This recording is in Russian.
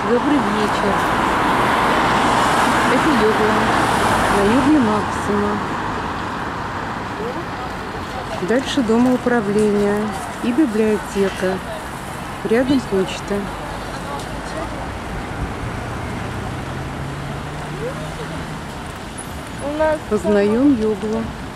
Добрый вечер. Это Югла. На Югле Максима. Дальше дома управления и библиотека. Рядом почта. Познаем Юглу.